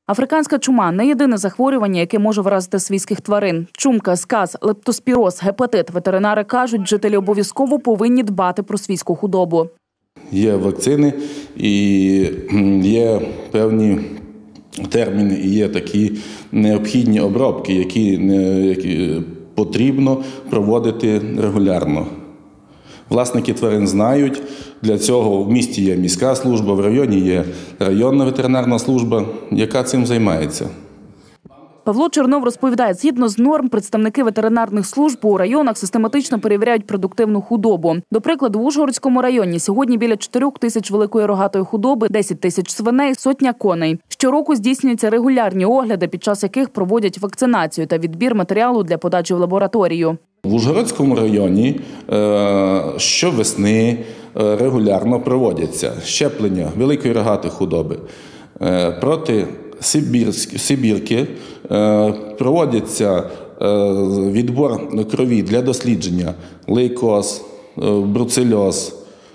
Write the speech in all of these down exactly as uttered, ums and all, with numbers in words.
Африканська чума – не єдине захворювання, яке може вразити свійських тварин. Чумка, сказ, лептоспіроз, гепатит. Ветеринари кажуть, жителі обов'язково повинні дбати про свійську худобу. Є вакцини і є певні терміни, і є такі необхідні обробки, які, які потрібно проводити регулярно. Власники тварин знають, для цього в місті є міська служба, в районі є районна ветеринарна служба, яка цим займається. Павло Чернов розповідає, згідно з норм, представники ветеринарних служб у районах систематично перевіряють продуктивну худобу. До прикладу, в Ужгородському районі сьогодні біля чотирьох тисяч великої рогатої худоби, десять тисяч свиней, сотня коней. Щороку здійснюються регулярні огляди, під час яких проводять вакцинацію та відбір матеріалу для подачі в лабораторію. В Ужгородському районі щовесни регулярно проводяться щеплення великої рогатої худоби проти сибірки, проводиться відбор крові для дослідження лейкоз, бруцельоз,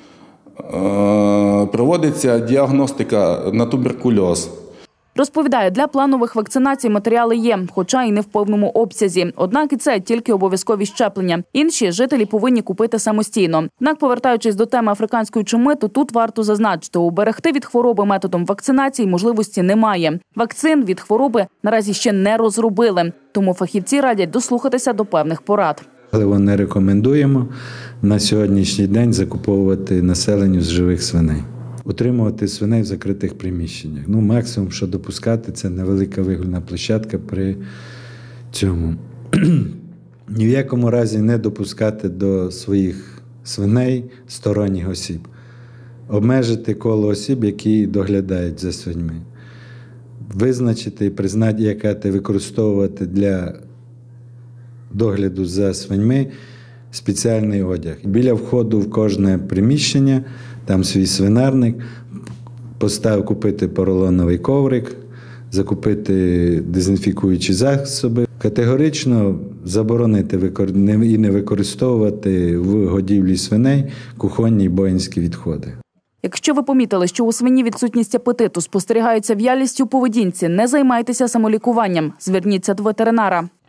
проводиться діагностика на туберкульоз. Розповідає, для планових вакцинацій матеріали є, хоча і не в повному обсязі. Однак і це тільки обов'язкові щеплення. Інші жителі повинні купити самостійно. Однак, повертаючись до теми африканської чуми, то тут варто зазначити, уберегти від хвороби методом вакцинації можливості немає. Вакцин від хвороби наразі ще не розробили, тому фахівці радять дослухатися до певних порад. Але не рекомендуємо на сьогоднішній день закуповувати населенню з живих свиней. Утримувати свиней в закритих приміщеннях. Ну, максимум, що допускати, це невелика вигульна площадка при цьому. Ні в якому разі не допускати до своїх свиней сторонніх осіб. Обмежити коло осіб, які доглядають за свиньми. Визначити і призначати, використовувати для догляду за свиньми спеціальний одяг. Біля входу в кожне приміщення, там свій свинарник, постав купити поролоновий коврик, закупити дезінфікуючі засоби. Категорично заборонити і не використовувати в годівлі свиней кухонні й боїнські відходи. Якщо ви помітили, що у свині відсутність апетиту, спостерігається в'ялість у поведінці, не займайтеся самолікуванням, зверніться до ветеринара.